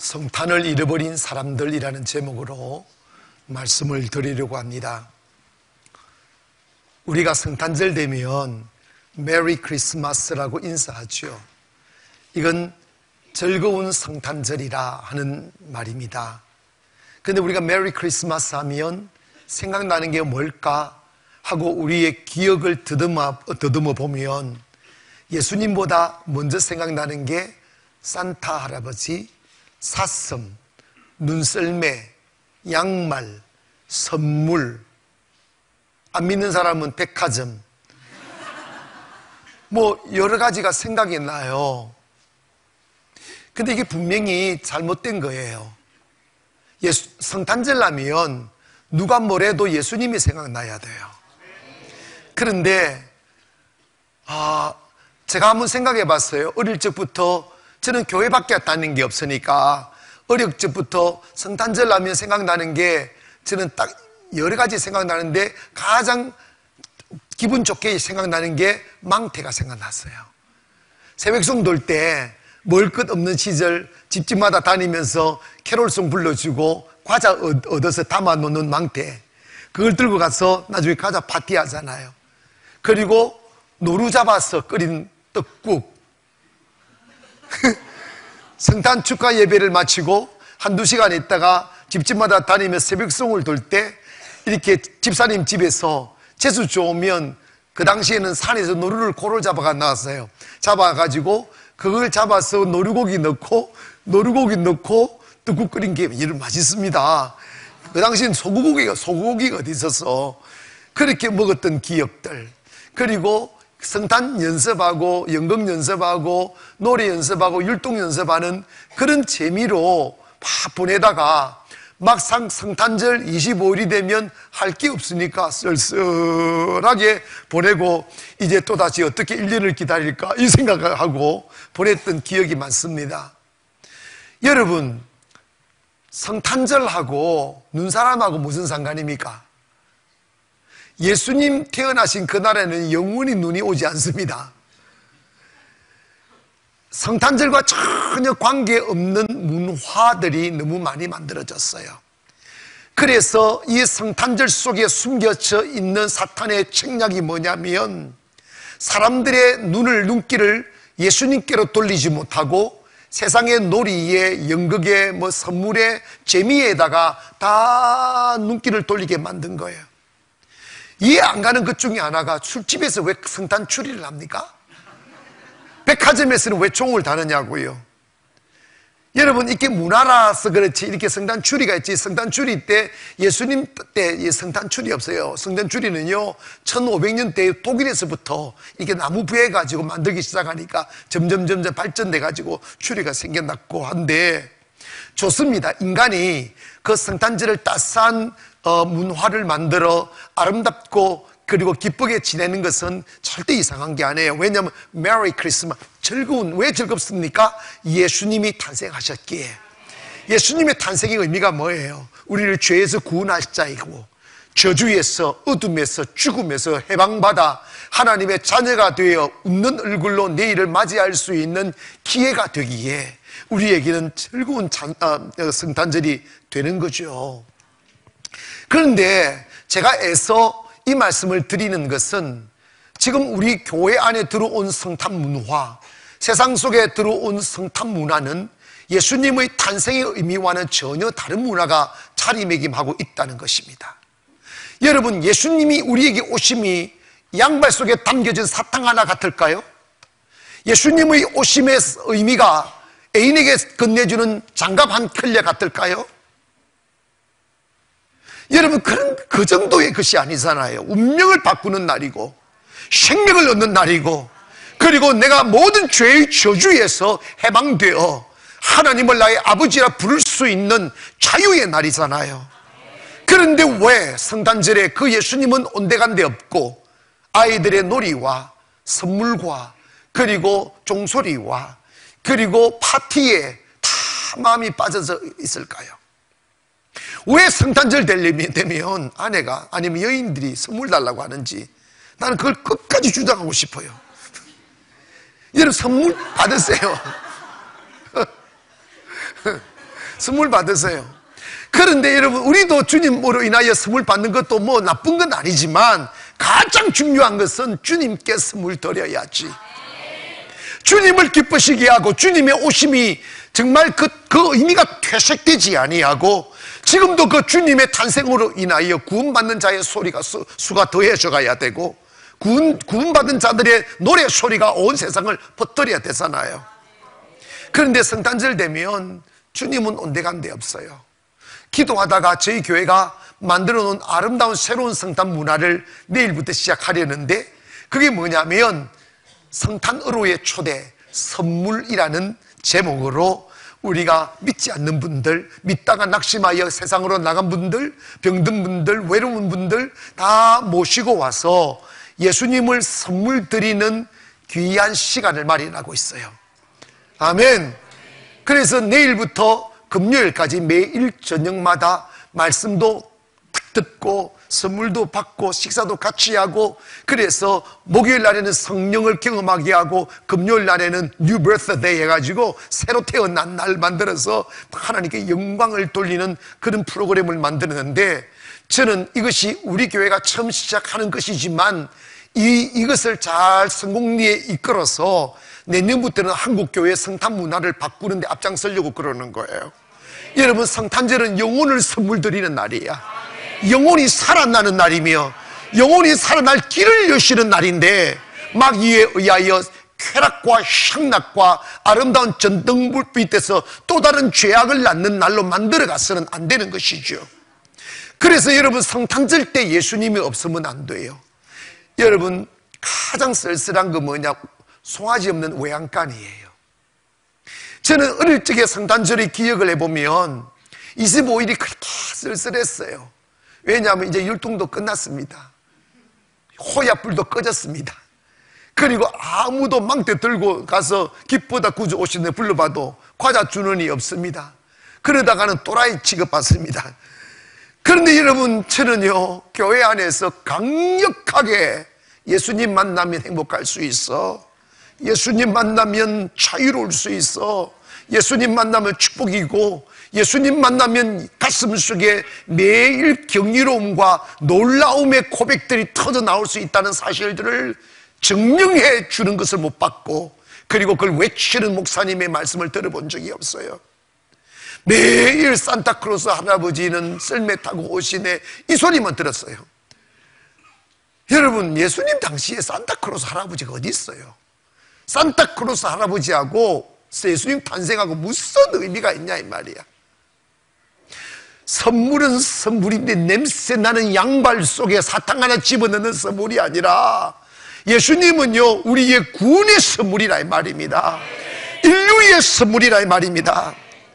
성탄을 잃어버린 사람들이라는 제목으로 말씀을 드리려고 합니다. 우리가 성탄절 되면 메리 크리스마스라고 인사하죠. 이건 즐거운 성탄절이라 하는 말입니다. 그런데 우리가 메리 크리스마스 하면 생각나는 게 뭘까 하고 우리의 기억을 더듬어 보면 예수님보다 먼저 생각나는 게 산타 할아버지, 사슴, 눈썰매, 양말, 선물, 안 믿는 사람은 백화점, 뭐 여러 가지가 생각이 나요. 근데 이게 분명히 잘못된 거예요. 성탄절 하면 누가 뭐래도 예수님이 생각나야 돼요. 그런데 제가 한번 생각해 봤어요. 어릴 적부터 저는 교회밖에 다니는 게 없으니까 어릴 적부터 성탄절 하면 생각나는 게 저는 딱 여러 가지 생각나는데 가장 기분 좋게 생각나는 게 망태가 생각났어요. 새벽송 돌 때 먹을 것 없는 시절 집집마다 다니면서 캐롤송 불러주고 과자 얻어서 담아놓는 망태, 그걸 들고 가서 나중에 과자 파티하잖아요. 그리고 노루 잡아서 끓인 떡국, 성탄 축하 예배를 마치고 한두 시간 있다가 집집마다 다니면서 새벽송을 돌 때 이렇게 집사님 집에서 재수 좋으면 그 당시에는 산에서 노루를 고를 잡아가 나왔어요. 잡아가지고 그걸 잡아서 노루고기 넣고 떡국 끓인 게 이런 맛있습니다. 그 당시엔 소고기가 어디 있어서 그렇게 먹었던 기억들, 그리고 성탄 연습하고 연극 연습하고 노래 연습하고 율동 연습하는 그런 재미로 막 보내다가 막상 성탄절 25일이 되면 할 게 없으니까 쓸쓸하게 보내고 이제 또다시 어떻게 1년을 기다릴까 이 생각을 하고 보냈던 기억이 많습니다. 여러분, 성탄절하고 눈사람하고 무슨 상관입니까? 예수님 태어나신 그날에는 영원히 눈이 오지 않습니다. 성탄절과 전혀 관계없는 문화들이 너무 많이 만들어졌어요. 그래서 이 성탄절 속에 숨겨져 있는 사탄의 책략이 뭐냐면 사람들의 눈길을 예수님께로 돌리지 못하고 세상의 놀이에, 연극에, 선물에, 재미에다가 다 눈길을 돌리게 만든 거예요. 이해 안 가는 것 중에 하나가 술집에서 왜 성탄 추리를 합니까? 백화점에서는 왜 종을 다느냐고요. 여러분, 이게 문화라서 그렇지 이렇게 성탄 추리가 있지, 성탄 추리 때 예수님 때 성탄 추리 없어요. 성탄 추리는요 1500년대 독일에서부터 이렇게 나무 부해 가지고 만들기 시작하니까 점점 발전돼 가지고 추리가 생겨났고 한데, 좋습니다. 인간이 그 성탄절을 따스한 문화를 만들어 아름답고 그리고 기쁘게 지내는 것은 절대 이상한 게 아니에요. 왜냐하면 메리 크리스마스, 즐거운, 왜 즐겁습니까? 예수님이 탄생하셨기에. 예수님의 탄생의 의미가 뭐예요? 우리를 죄에서 구원할 자이고 저주에서, 어둠에서, 죽음에서 해방받아 하나님의 자녀가 되어 웃는 얼굴로 내일을 맞이할 수 있는 기회가 되기에 우리에게는 즐거운 성탄절이 되는 거죠. 그런데 제가 애써 이 말씀을 드리는 것은 지금 우리 교회 안에 들어온 성탄 문화, 세상 속에 들어온 성탄 문화는 예수님의 탄생의 의미와는 전혀 다른 문화가 자리매김하고 있다는 것입니다. 여러분, 예수님이 우리에게 오심이 양발 속에 담겨진 사탕 하나 같을까요? 예수님의 오심의 의미가 애인에게 건네주는 장갑 한 켤레 같을까요? 여러분, 그 정도의 것이 아니잖아요. 운명을 바꾸는 날이고 생명을 얻는 날이고, 그리고 내가 모든 죄의 저주에서 해방되어 하나님을 나의 아버지라 부를 수 있는 자유의 날이잖아요. 그런데 왜 성탄절에 그 예수님은 온데간데 없고 아이들의 놀이와 선물과 그리고 종소리와 그리고 파티에 다 마음이 빠져서 있을까요? 왜 성탄절 되면 아내가 아니면 여인들이 선물 달라고 하는지 나는 그걸 끝까지 주장하고 싶어요. 여러분, 선물 받으세요. 선물 받으세요. 그런데 여러분, 우리도 주님으로 인하여 선물 받는 것도 뭐 나쁜 건 아니지만 가장 중요한 것은 주님께 선물 드려야지. 주님을 기쁘시게 하고 주님의 오심이 정말 그 의미가 퇴색되지 아니하고 지금도 그 주님의 탄생으로 인하여 구원받는 자의 소리가 수가 더해져 가야 되고 구원받은 자들의 노래 소리가 온 세상을 퍼뜨려야 되잖아요. 그런데 성탄절 되면 주님은 온데간데 없어요. 기도하다가 저희 교회가 만들어 놓은 아름다운 새로운 성탄 문화를 내일부터 시작하려는데 그게 뭐냐면 성탄으로의 초대 선물이라는 제목으로 우리가 믿지 않는 분들, 믿다가 낙심하여 세상으로 나간 분들, 병든 분들, 외로운 분들 다 모시고 와서 예수님을 선물 드리는 귀한 시간을 마련하고 있어요. 아멘. 그래서 내일부터 금요일까지 매일 저녁마다 말씀도 듣고 선물도 받고 식사도 같이 하고, 그래서 목요일 날에는 성령을 경험하게 하고 금요일 날에는 뉴 버스데이 해가지고 새로 태어난 날 만들어서 하나님께 영광을 돌리는 그런 프로그램을 만드는데, 저는 이것이 우리 교회가 처음 시작하는 것이지만 이것을 잘 성공리에 이끌어서 내년부터는 한국교회 성탄 문화를 바꾸는 데 앞장서려고 그러는 거예요. 여러분, 성탄절은 영혼을 선물 드리는 날이야. 영혼이 살아나는 날이며 영혼이 살아날 길을 여시는 날인데, 막 이에 의하여 쾌락과 향락과 아름다운 전등불빛에서 또 다른 죄악을 낳는 날로 만들어가서는 안 되는 것이죠. 그래서 여러분, 성탄절 때 예수님이 없으면 안 돼요. 여러분, 가장 쓸쓸한 거 뭐냐? 송아지 없는 외양간이에요. 저는 어릴 적에 성탄절의 기억을 해보면 25일이 그렇게 쓸쓸했어요. 왜냐하면 이제 율동도 끝났습니다. 호야불도 꺼졌습니다. 그리고 아무도 망대 들고 가서 기쁘다 구주 오시네 불러봐도 과자 주는 이 없습니다. 그러다가는 또라이 취급받습니다. 그런데 여러분, 저는요, 교회 안에서 강력하게 예수님 만나면 행복할 수 있어, 예수님 만나면 자유로울 수 있어, 예수님 만나면 축복이고, 예수님 만나면 가슴 속에 매일 경이로움과 놀라움의 고백들이 터져 나올 수 있다는 사실들을 증명해 주는 것을 못 봤고, 그리고 그걸 외치는 목사님의 말씀을 들어본 적이 없어요. 매일 산타클로스 할아버지는 썰매 타고 오시네, 이 소리만 들었어요. 여러분, 예수님 당시에 산타클로스 할아버지가 어디 있어요? 산타클로스 할아버지하고 예수님 탄생하고 무슨 의미가 있냐 이 말이야. 선물은 선물인데 냄새나는 양발 속에 사탕 하나 집어넣는 선물이 아니라 예수님은요, 우리의 구원의 선물이라 이 말입니다. 인류의 선물이라 이 말입니다.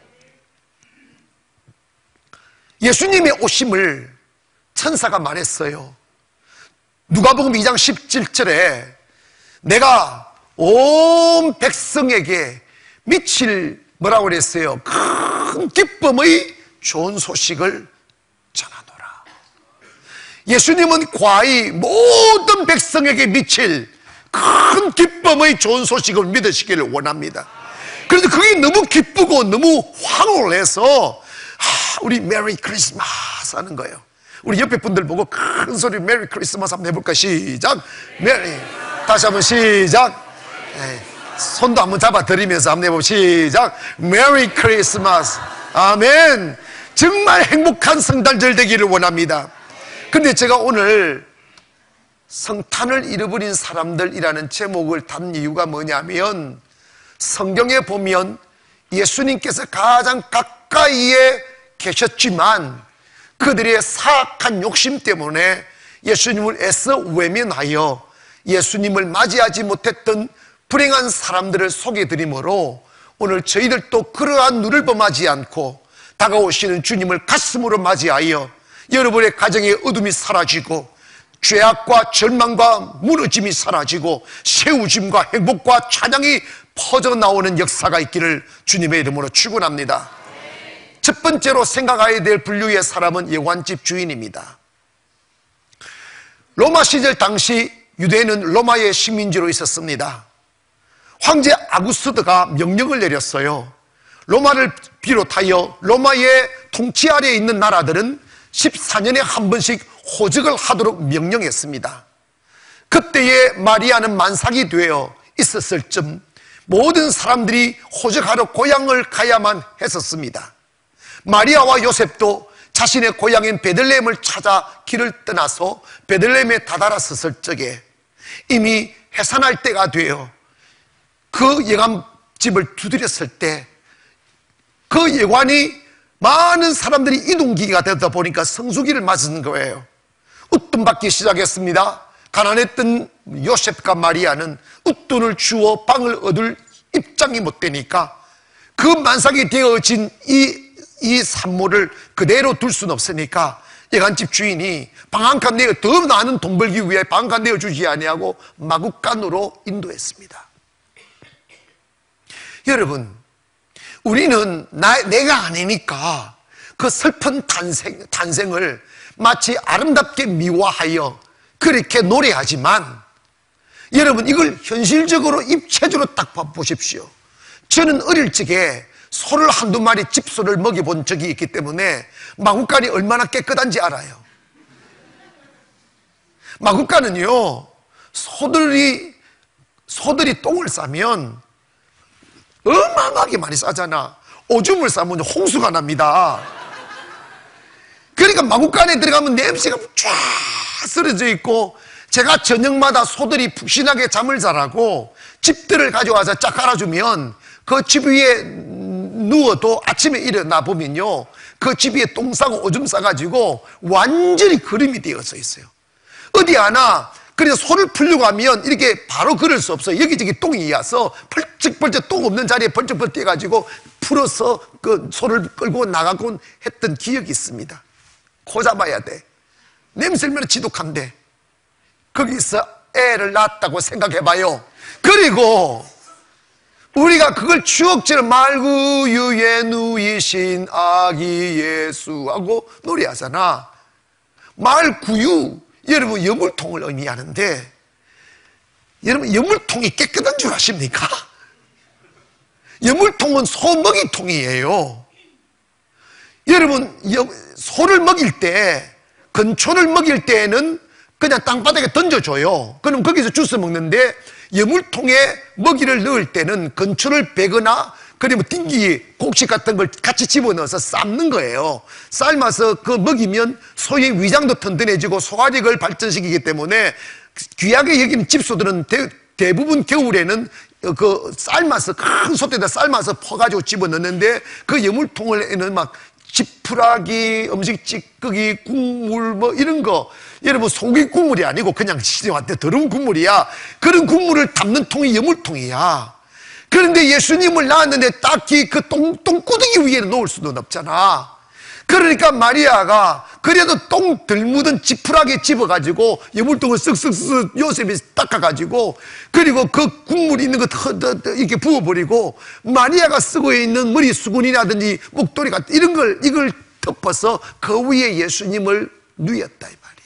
예수님의 오심을 천사가 말했어요. 누가복음 2장 17절에 내가 온 백성에게 미칠 뭐라고 그랬어요? 큰 기쁨의 좋은 소식을 전하노라. 예수님은 과히 모든 백성에게 미칠 큰 기쁨의 좋은 소식을 믿으시기를 원합니다. 그런데 그게 너무 기쁘고 너무 황홀해서 우리 메리 크리스마스 하는 거예요. 우리 옆에 분들 보고 큰 소리 메리 크리스마스 한번 해볼까? 시작. 메리. 다시 한번 시작. 손도 한번 잡아드리면서 한번 해보고 시작. 메리 크리스마스. 아멘. 정말 행복한 성탄절 되기를 원합니다. 근데 제가 오늘 성탄을 잃어버린 사람들이라는 제목을 단 이유가 뭐냐면, 성경에 보면 예수님께서 가장 가까이에 계셨지만 그들의 사악한 욕심 때문에 예수님을 애써 외면하여 예수님을 맞이하지 못했던 불행한 사람들을 소개해드리므로, 오늘 저희들도 그러한 눈을 범하지 않고 다가오시는 주님을 가슴으로 맞이하여 여러분의 가정의 어둠이 사라지고 죄악과 절망과 무너짐이 사라지고 세우짐과 행복과 찬양이 퍼져나오는 역사가 있기를 주님의 이름으로 축원합니다. 첫 번째로 생각해야 될 분류의 사람은 여관집 주인입니다. 로마 시절 당시 유대인은 로마의 식민지로 있었습니다. 황제 아구스트가 명령을 내렸어요. 로마를 비롯하여 로마의 통치 아래에 있는 나라들은 14년에 한 번씩 호적을 하도록 명령했습니다. 그때에 마리아는 만삭이 되어 있었을 쯤 모든 사람들이 호적하러 고향을 가야만 했었습니다. 마리아와 요셉도 자신의 고향인 베들레헴을 찾아 길을 떠나서 베들레헴에 다다랐었을 적에 이미 해산할 때가 되어 그 예감집을 두드렸을 때 그 예관이 많은 사람들이 이동기가 되다 보니까 성수기를 맞은 거예요. 웃돈받기 시작했습니다. 가난했던 요셉과 마리아는 웃돈을 주어 방을 얻을 입장이 못 되니까 그 만삭이 되어진 이 산모를 그대로 둘 수는 없으니까 예간집 주인이 방 한 칸 내어 더 많은 돈 벌기 위해 방 한 칸 내어주지 아니하고 마구간으로 인도했습니다. 여러분, 우리는 내가 아니니까 그 슬픈 탄생을 마치 아름답게 미화하여 그렇게 노래하지만 여러분, 이걸 현실적으로 입체적으로 딱 보십시오. 저는 어릴 적에 소를 한두 마리 집소를 먹여본 적이 있기 때문에 마구간이 얼마나 깨끗한지 알아요. 마구간은요, 소들이 똥을 싸면 어마어마하게 많이 싸잖아. 오줌을 싸면 홍수가 납니다. 그러니까 마구간에 들어가면 냄새가 쫙 쓰러져 있고, 제가 저녁마다 소들이 푹신하게 잠을 자라고 집들을 가져와서 쫙 깔아주면 그 집 위에 누워도 아침에 일어나 보면요, 그 집 위에 똥 싸고 오줌 싸가지고 완전히 그림이 되어서 있어요. 어디 하나 그래서 소를 풀려고 하면 이렇게 바로 걸을 수 없어요. 여기저기 똥이 와서 펄쩍펄쩍 똥 없는 자리에 펄쩍펄쩍 뛰어가지고 풀어서 그 소를 끌고 나가곤 했던 기억이 있습니다. 코 잡아야 돼. 냄새 얼마나 지독한데 거기서 애를 낳았다고 생각해봐요. 그리고 우리가 그걸 추억처럼 말구유에 누이신 아기 예수하고 노래하잖아. 말구유, 여러분 여물통을 의미하는데, 여러분 여물통이 깨끗한 줄 아십니까? 여물통은 소먹이통이에요. 여러분 소를 먹일 때, 건초를 먹일 때는 그냥 땅바닥에 던져줘요. 그럼 거기서 주워 먹는데, 여물통에 먹이를 넣을 때는 건초를 베거나 그리고 띵기, 곡식 같은 걸 같이 집어넣어서 삶는 거예요. 삶아서 그 먹이면 소의 위장도 튼튼해지고 소화력을 발전시키기 때문에 귀하게 여기는 집소들은 대부분 겨울에는 그 삶아서 큰 솥에다 삶아서 퍼가지고 집어넣는데, 그 여물통에는 막 지푸라기, 음식 찌꺼기, 국물 뭐 이런 거, 여러분 소고기 국물이 아니고 그냥 시중한테 더러운 국물이야. 그런 국물을 담는 통이 여물통이야. 그런데 예수님을 낳았는데 딱히 그 똥구덩이 위에 놓을 수는 없잖아. 그러니까 마리아가 그래도 똥 덜 묻은 지푸라기 집어가지고 여물통을 쓱쓱쓱 요셉이 닦아가지고, 그리고 그 국물 있는 거 이렇게 부어버리고, 마리아가 쓰고 있는 머리 수건이라든지 목도리 같은 이걸 덮어서 그 위에 예수님을 누였다 이 말이야.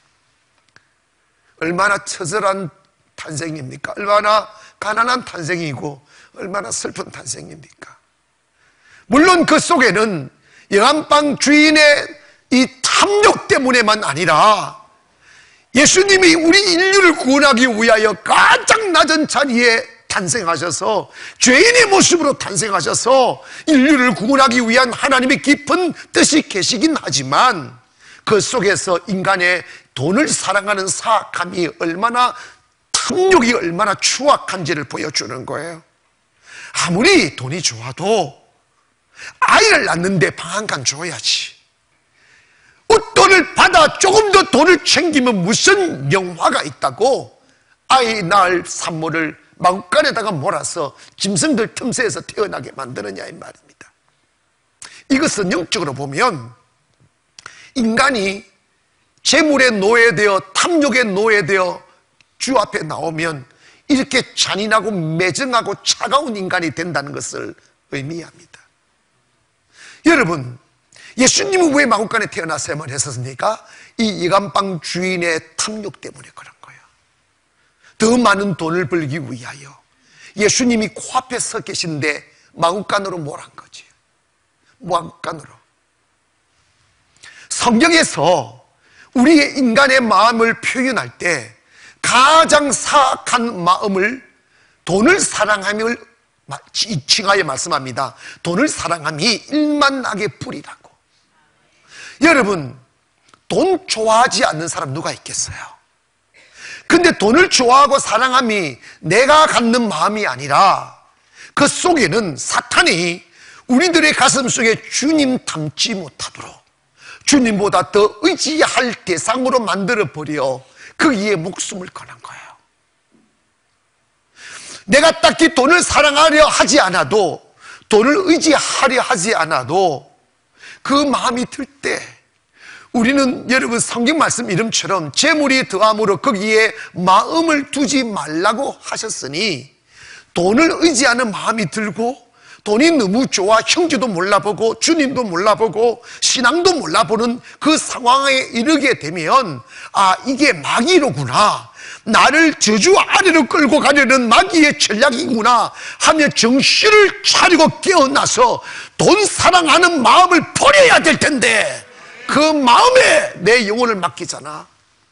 얼마나 처절한 탄생입니까? 얼마나 가난한 탄생이고 얼마나 슬픈 탄생입니까? 물론 그 속에는 영안방 주인의 이 탐욕 때문에만 아니라 예수님이 우리 인류를 구원하기 위하여 가장 낮은 자리에 탄생하셔서 죄인의 모습으로 탄생하셔서 인류를 구원하기 위한 하나님의 깊은 뜻이 계시긴 하지만, 그 속에서 인간의 돈을 사랑하는 사악함이 얼마나, 탐욕이 얼마나 추악한지를 보여주는 거예요. 아무리 돈이 좋아도 아이를 낳는데 방 한 칸 줘야지. 웃돈을 받아 조금 더 돈을 챙기면 무슨 명화가 있다고 아이 낳을 산모를 마구간에다가 몰아서 짐승들 틈새에서 태어나게 만드느냐 이 말입니다. 이것은 영적으로 보면 인간이 재물에 노예되어 탐욕에 노예되어 주 앞에 나오면 이렇게 잔인하고 매정하고 차가운 인간이 된다는 것을 의미합니다. 여러분, 예수님은 왜 마구간에 태어나서야만 했었습니까? 이 예감방 주인의 탐욕 때문에 그런 거예요. 더 많은 돈을 벌기 위하여 예수님이 코앞에 서 계신데 마구간으로 몰아간 거지. 무함간으로. 성경에서 우리의 인간의 마음을 표현할 때 가장 사악한 마음을 돈을 사랑함을 칭하여 말씀합니다. 돈을 사랑함이 일만하게 불이라고. 여러분, 돈 좋아하지 않는 사람 누가 있겠어요? 근데 돈을 좋아하고 사랑함이 내가 갖는 마음이 아니라 그 속에는 사탄이 우리들의 가슴 속에 주님 닮지 못하도록 주님보다 더 의지할 대상으로 만들어버려 거기에 목숨을 거는 거예요. 내가 딱히 돈을 사랑하려 하지 않아도, 돈을 의지하려 하지 않아도 그 마음이 들 때 우리는, 여러분, 성경 말씀 이름처럼 재물이 더함으로 거기에 마음을 두지 말라고 하셨으니, 돈을 의지하는 마음이 들고 돈이 너무 좋아 형제도 몰라보고 주님도 몰라보고 신앙도 몰라보는 그 상황에 이르게 되면, 아, 이게 마귀로구나, 나를 저주 아래로 끌고 가려는 마귀의 전략이구나 하며 정신을 차리고 깨어나서 돈 사랑하는 마음을 버려야 될 텐데 그 마음에 내 영혼을 맡기잖아.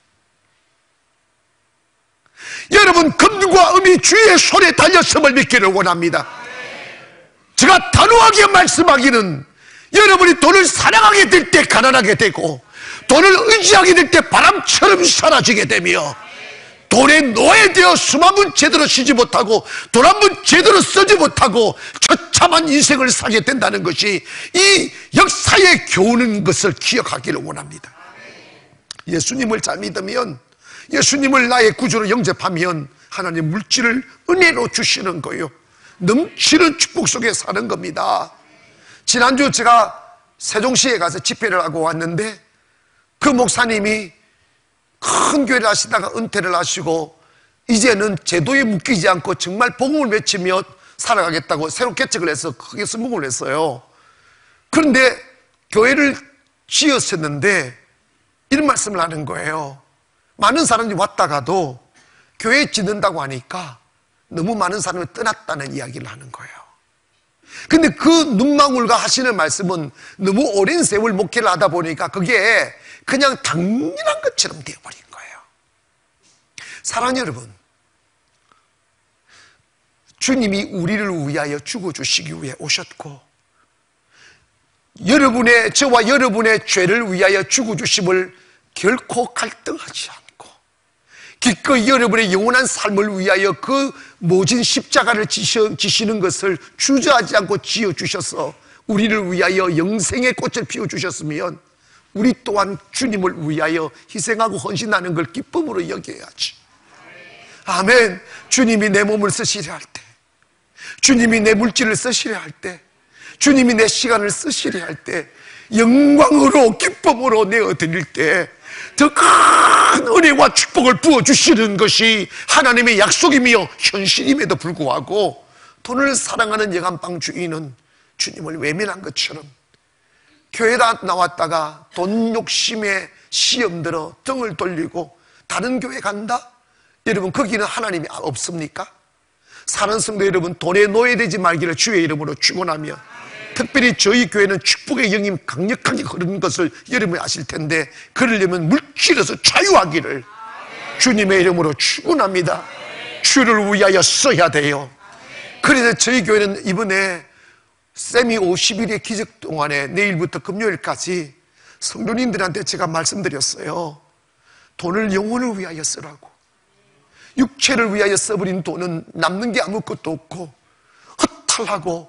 여러분, 금과 음이 주의 손에 달렸음을 믿기를 원합니다. 제가 단호하게 말씀하기는, 여러분이 돈을 사랑하게 될 때 가난하게 되고 돈을 의지하게 될 때 바람처럼 사라지게 되며 돈에 노예되어 숨 한 번 제대로 쉬지 못하고 돈 한 번 제대로 쓰지 못하고 처참한 인생을 살게 된다는 것이 이 역사의 교훈인 것을 기억하기를 원합니다. 예수님을 잘 믿으면, 예수님을 나의 구주로 영접하면 하나님 물질을 은혜로 주시는 거예요. 넘치는 축복 속에 사는 겁니다. 지난주 제가 세종시에 가서 집회를 하고 왔는데 그 목사님이 큰 교회를 하시다가 은퇴를 하시고 이제는 제도에 묶이지 않고 정말 복음을 외치며 살아가겠다고 새로 개척을 해서 크게 성공을 했어요. 그런데 교회를 지었었는데 이런 말씀을 하는 거예요. 많은 사람들이 왔다가도 교회 짓는다고 하니까 너무 많은 사람이 떠났다는 이야기를 하는 거예요. 근데 그 눈망울과 하시는 말씀은 너무 오랜 세월 목회를 하다 보니까 그게 그냥 당연한 것처럼 되어버린 거예요. 사랑하는 여러분, 주님이 우리를 위하여 죽어주시기 위해 오셨고 저와 여러분의 죄를 위하여 죽어주심을 결코 갈등하지 않고 기꺼이 여러분의 영원한 삶을 위하여 그 모진 십자가를 지시는 것을 주저하지 않고 지어주셔서 우리를 위하여 영생의 꽃을 피워주셨으면 우리 또한 주님을 위하여 희생하고 헌신하는 걸 기쁨으로 여겨야지. 아멘. 주님이 내 몸을 쓰시려 할 때, 주님이 내 물질을 쓰시려 할 때, 주님이 내 시간을 쓰시려 할 때, 영광으로 기쁨으로 내어드릴 때 더 큰 은혜와 축복을 부어주시는 것이 하나님의 약속이며 현실임에도 불구하고 돈을 사랑하는 여간방 주인은 주님을 외면한 것처럼 교회다 나왔다가 돈 욕심에 시험 들어 등을 돌리고 다른 교회 간다? 여러분, 거기는 하나님이 없습니까? 사는 성도 여러분, 돈에 노예되지 말기를 주의 이름으로 축원하며, 특별히 저희 교회는 축복의 영이 강력하게 흐르는 것을 여러분이 아실 텐데 그러려면 물질에서 자유하기를 주님의 이름으로 축원합니다. 주를 위하여 써야 돼요. 그래서 저희 교회는 이번에 세미 50일의 기적 동안에 내일부터 금요일까지 성도님들한테 제가 말씀드렸어요. 돈을 영혼을 위하여 쓰라고. 육체를 위하여 써버린 돈은 남는 게 아무것도 없고 허탈하고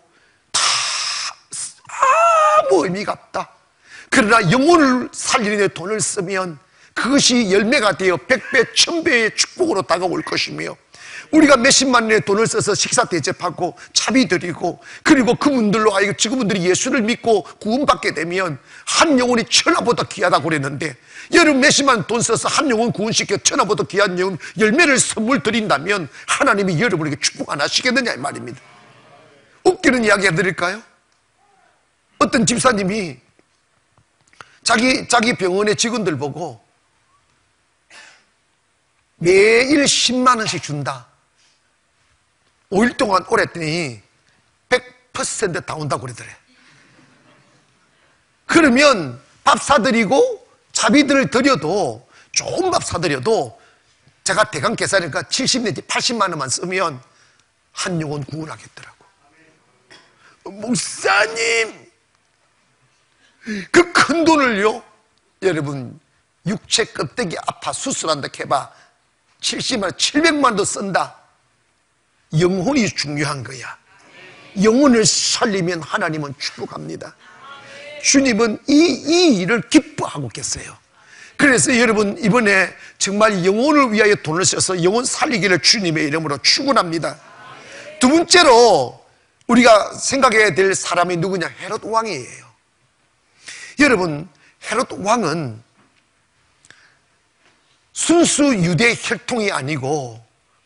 아무 의미가 없다. 그러나 영혼을 살리는 데 돈을 쓰면 그것이 열매가 되어 100배, 1000배의 축복으로 다가올 것이며, 우리가 몇십만 원의 돈을 써서 식사 대접하고 차비 드리고 그리고 그분들로 하여금 그분들이 예수를 믿고 구원받게 되면 한 영혼이 천하보다 귀하다고 그랬는데, 여러분 몇십만 원 돈 써서 한 영혼 구원시켜 천하보다 귀한 영혼 열매를 선물 드린다면 하나님이 여러분에게 축복 안 하시겠느냐 이 말입니다. 웃기는 이야기 해드릴까요? 어떤 집사님이 자기 병원의 직원들 보고 매일 10만 원씩 준다. 5일 동안 오랬더니 100% 다 온다고 그러더래. 그러면 밥 사드리고 자비들을 드려도, 좋은 밥 사드려도 제가 대강 계산하니까 70 내지 80만 원만 쓰면 한 영혼 구원하겠더라고. 목사님, 그 큰 돈을요, 여러분, 육체 껍데기 아파 수술한다 해봐 70만 원, 700만 원도 쓴다. 영혼이 중요한 거야. 영혼을 살리면 하나님은 축복합니다. 주님은 이 일을 기뻐하고 계세요. 그래서 여러분, 이번에 정말 영혼을 위하여 돈을 써서 영혼 살리기를 주님의 이름으로 축원합니다. 두 번째로 우리가 생각해야 될 사람이 누구냐? 헤롯 왕이에요. 여러분, 헤롯 왕은 순수 유대 혈통이 아니고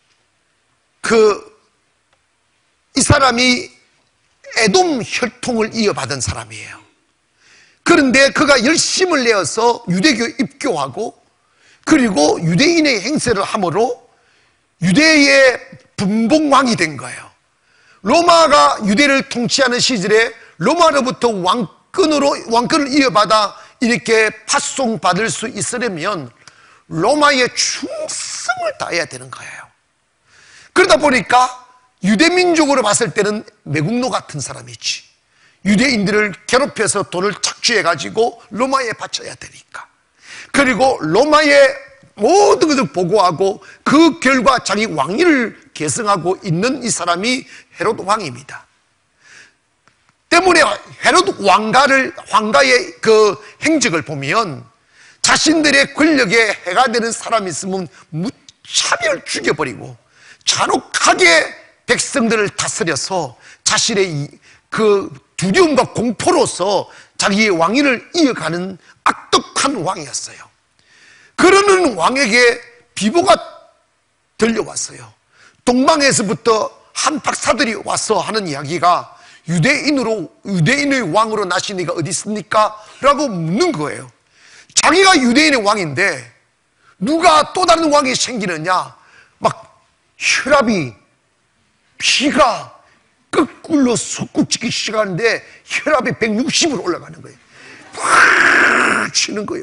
이 사람이 에돔 혈통을 이어받은 사람이에요. 그런데 그가 열심을 내어서 유대교 입교하고, 그리고 유대인의 행세를 함으로 유대의 분봉왕이 된 거예요. 로마가 유대를 통치하는 시절에 로마로부터 왕권을 이어받아 이렇게 파송받을 수 있으려면 로마의 충성을 다해야 되는 거예요. 그러다 보니까 유대민족으로 봤을 때는 매국노 같은 사람이지, 유대인들을 괴롭혀서 돈을 착취해가지고 로마에 바쳐야 되니까, 그리고 로마의 모든 것을 보고하고 그 결과 자기 왕위를 계승하고 있는 이 사람이 헤롯 왕입니다. 때문에 헤롯 왕가의 그 행적을 보면 자신들의 권력에 해가 되는 사람이 있으면 무차별 죽여버리고 잔혹하게 백성들을 다스려서 자신의 그 두려움과 공포로서 자기의 왕위를 이어가는 악독한 왕이었어요. 그러는 왕에게 비보가 들려왔어요. 동방에서부터 한 박사들이 와서 하는 이야기가, 유대인의 왕으로 나신 이가 어디 있습니까? 라고 묻는 거예요. 자기가 유대인의 왕인데 누가 또 다른 왕이 생기느냐? 막 혈압이, 피가 거꾸로 솟구치기 시작하는데 혈압이 160으로 올라가는 거예요. 팍 치는 거예요.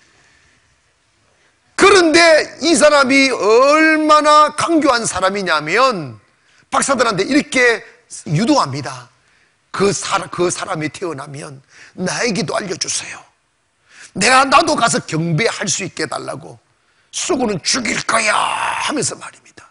그런데 이 사람이 얼마나 강교한 사람이냐면 박사들한테 이렇게 유도합니다. 그 사람이 태어나면 나에게도 알려주세요. 나도 가서 경배할 수 있게 해달라고. 쏘고는 죽일 거야 하면서 말입니다.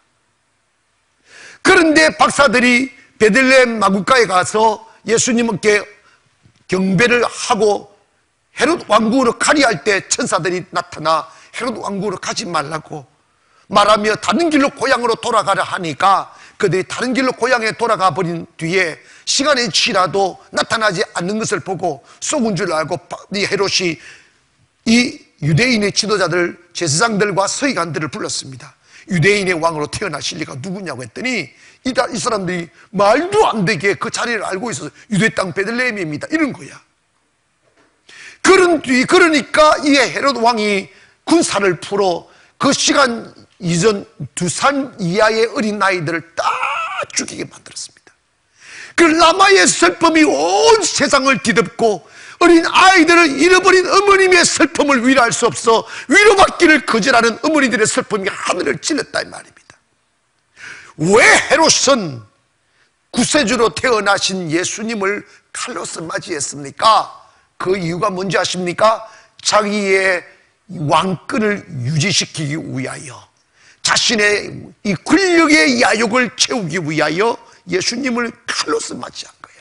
그런데 박사들이 베들레헴 마구가에 가서 예수님께 경배를 하고 헤롯 왕궁으로 가리할 때 천사들이 나타나 헤롯 왕궁으로 가지 말라고 말하며 다른 길로 고향으로 돌아가려 하니까 그들이 다른 길로 고향에 돌아가 버린 뒤에 시간이 지나도 나타나지 않는 것을 보고 속은 줄 알고 이 헤롯이 이 유대인의 지도자들, 제사장들과 서기관들을 불렀습니다. 유대인의 왕으로 태어나실 리가 누구냐고 했더니 이 사람들이 말도 안 되게 그 자리를 알고 있어서 유대 땅 베들레헴입니다 이런 거야. 그러니까 이 헤롯 왕이 군사를 풀어 그 시간 이전 2살 이하의 어린 아이들을 다 죽이게 만들었습니다. 그 라마의 슬픔이 온 세상을 뒤덮고 어린 아이들을 잃어버린 어머님의 슬픔을 위로할 수 없어 위로받기를 거절하는 어머니들의 슬픔이 하늘을 찔렀다 이 말입니다. 왜 헤롯은 구세주로 태어나신 예수님을 칼로서 맞이했습니까? 그 이유가 뭔지 아십니까? 자기의 왕권을 유지시키기 위하여, 자신의 이 권력의 야욕을 채우기 위하여 예수님을 칼로서 맞이한 거야.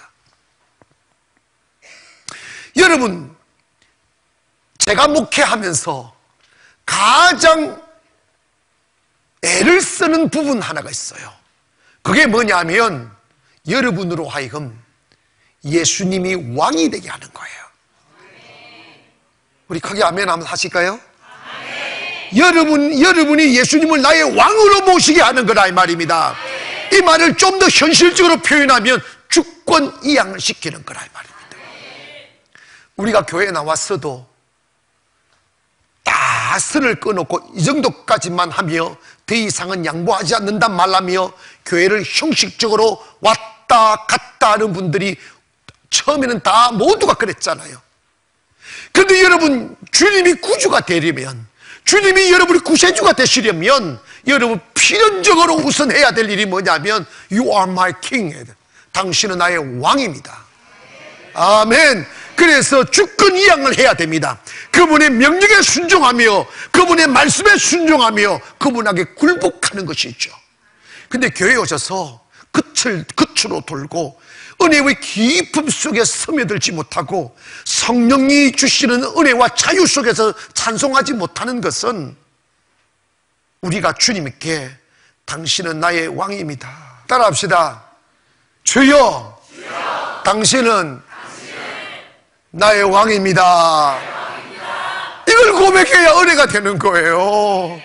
여러분, 제가 목회하면서 가장 애를 쓰는 부분 하나가 있어요. 그게 뭐냐면 여러분으로 하여금 예수님이 왕이 되게 하는 거예요. 우리 크게 아멘 한번 하실까요? 여러분이 예수님을 나의 왕으로 모시게 하는 거다 이 말입니다. 이 말을 좀 더 현실적으로 표현하면 주권 이양을 시키는 거라 이 말입니다. 우리가 교회에 나왔어도 다 선을 끊어놓고 이 정도까지만 하며 더 이상은 양보하지 않는다 말라며 교회를 형식적으로 왔다 갔다 하는 분들이 처음에는 다 모두가 그랬잖아요. 그런데 여러분, 주님이 구주가 되려면, 주님이 여러분이 구세주가 되시려면 여러분 필연적으로 우선 해야 될 일이 뭐냐면 You are my king. 당신은 나의 왕입니다. 아멘. 그래서 주권 이양을 해야 됩니다. 그분의 명령에 순종하며 그분의 말씀에 순종하며 그분에게 굴복하는 것이죠. 근데 교회에 오셔서 끝으로 돌고 은혜의 깊음 속에 스며들지 못하고 성령이 주시는 은혜와 자유 속에서 찬송하지 못하는 것은 우리가 주님께 당신은 나의 왕입니다. 따라합시다. 주여, 당신은 나의 왕입니다. 이걸 고백해야 은혜가 되는 거예요.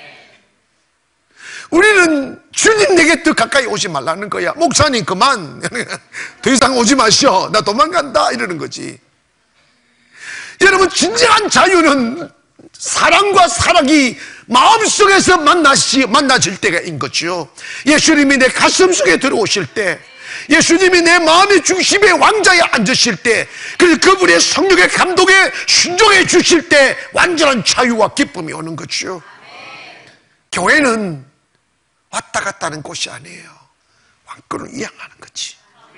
우리는 주님 내게 더 가까이 오지 말라는 거야. 목사님 그만, 더 이상 오지 마시오, 나 도망간다, 이러는 거지. 여러분, 진정한 자유는 사랑과 사랑이 마음속에서 만나질 때가 인 거죠. 예수님이 내 가슴 속에 들어오실 때, 예수님이 내 마음의 중심에 왕자에 앉으실 때, 그리고 그분의 성령의 감동에 순종해 주실 때 완전한 자유와 기쁨이 오는 거죠. 교회는 왔다 갔다 하는 곳이 아니에요. 왕권을 이양하는 거지.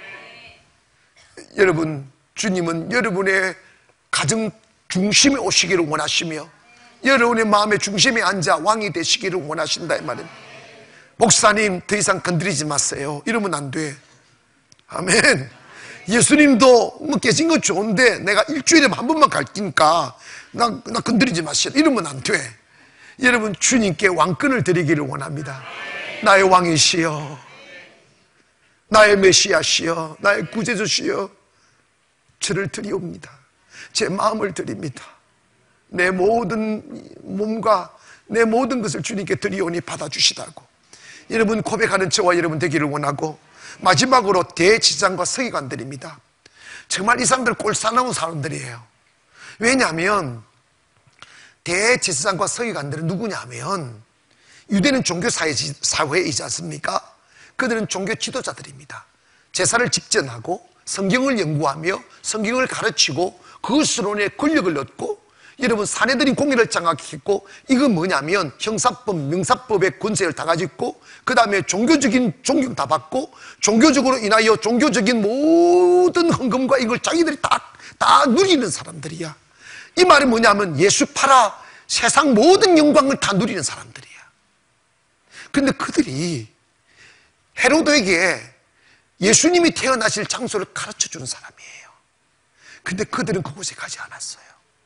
여러분, 주님은 여러분의 가정 중심에 오시기를 원하시며 여러분의 마음의 중심에 앉아 왕이 되시기를 원하신다 이 말입니다. 목사님 더 이상 건드리지 마세요, 이러면 안 돼. 아멘. 예수님도 뭐 계신 거 좋은데 내가 일주일에 한 번만 갈기니까 나 건드리지 마시오, 이러면 안 돼. 여러분, 주님께 왕권을 드리기를 원합니다. 나의 왕이시여, 나의 메시아시여, 나의 구제주시여, 저를 드리옵니다. 제 마음을 드립니다. 내 모든 몸과 내 모든 것을 주님께 드리오니 받아주시다고 여러분 고백하는 저와 여러분 되기를 원하고, 마지막으로 대지장과 서기관들입니다. 정말 이 사람들 꼴사나운 사람들이에요. 왜냐하면 대제사장과 서기관들은 누구냐면 유대는 종교사회이지 않습니까? 그들은 종교 지도자들입니다. 제사를 직전하고 성경을 연구하며 성경을 가르치고 그것으로 내 권력을 얻고, 여러분 사내들인 공의를 장악했고, 이건 뭐냐면 형사법, 명사법의 권세를 다 가지고, 그 다음에 종교적인 존경 다 받고, 종교적으로 인하여 종교적인 모든 헌금과 이걸 자기들이 다 누리는 사람들이야. 이 말이 뭐냐면 예수 팔아 세상 모든 영광을 다 누리는 사람들이야. 근데 그들이 헤로드에게 예수님이 태어나실 장소를 가르쳐주는 사람이에요. 근데 그들은 그곳에 가지 않았어요.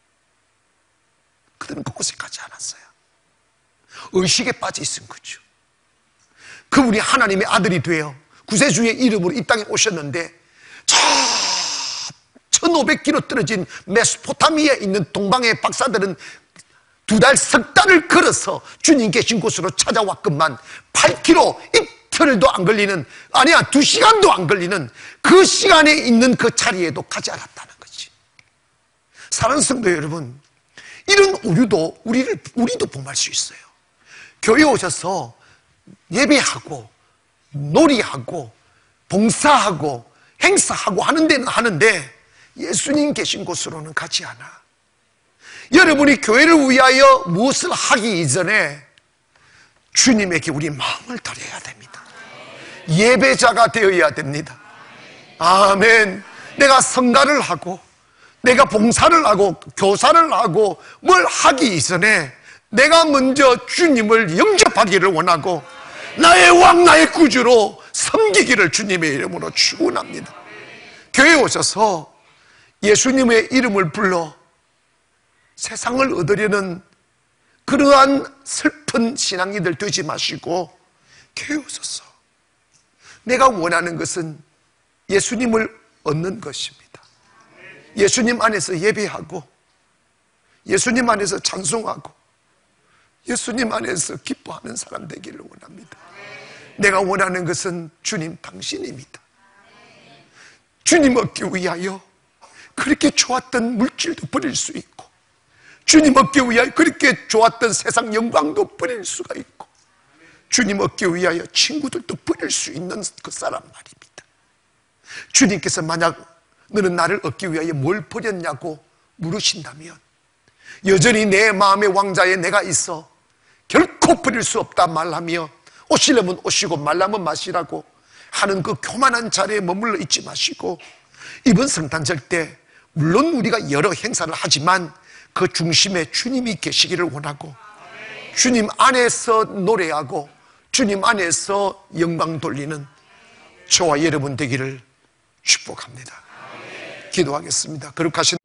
그들은 그곳에 가지 않았어요. 의식에 빠져 있은 거죠. 그분이 하나님의 아들이 되어 구세주의 이름으로 이 땅에 오셨는데, 저 1500km 떨어진 메소포타미아에 있는 동방의 박사들은 석 달을 걸어서 주님 계신 곳으로 찾아왔건만 8km, 이틀도 안 걸리는, 아니야 2시간도 안 걸리는 그 시간에 있는 그 자리에도 가지 않았다는 거지. 사랑하는 성도 여러분, 이런 오류도 우리도 범할 수 있어요. 교회 오셔서 예배하고 놀이하고 봉사하고 행사하고 하는 데는 하는데 예수님 계신 곳으로는 가지 않아. 여러분이 교회를 위하여 무엇을 하기 이전에 주님에게 우리 마음을 드려야 됩니다. 예배자가 되어야 됩니다. 아멘. 내가 성가를 하고 내가 봉사를 하고 교사를 하고 뭘 하기 이전에 내가 먼저 주님을 영접하기를 원하고 나의 왕 나의 구주로 섬기기를 주님의 이름으로 축원합니다. 교회에 오셔서 예수님의 이름을 불러 세상을 얻으려는 그러한 슬픈 신앙이들 되지 마시고 교회에 오셔서 내가 원하는 것은 예수님을 얻는 것입니다. 예수님 안에서 예배하고 예수님 안에서 찬송하고 예수님 안에서 기뻐하는 사람 되기를 원합니다. 내가 원하는 것은 주님 당신입니다. 주님 얻기 위하여 그렇게 좋았던 물질도 버릴 수 있고, 주님 얻기 위하여 그렇게 좋았던 세상 영광도 버릴 수가 있고, 주님 얻기 위하여 친구들도 버릴 수 있는 그 사람 말입니다. 주님께서 만약 너는 나를 얻기 위하여 뭘 버렸냐고 물으신다면 여전히 내 마음의 왕자에 내가 있어 결코 버릴 수 없다 말하며 오시려면 오시고 말라면 마시라고 하는 그 교만한 자리에 머물러 있지 마시고, 이번 성탄절 때 물론 우리가 여러 행사를 하지만 그 중심에 주님이 계시기를 원하고, 주님 안에서 노래하고 주님 안에서 영광 돌리는 저와 여러분 되기를 축복합니다. 기도하겠습니다. 거룩하신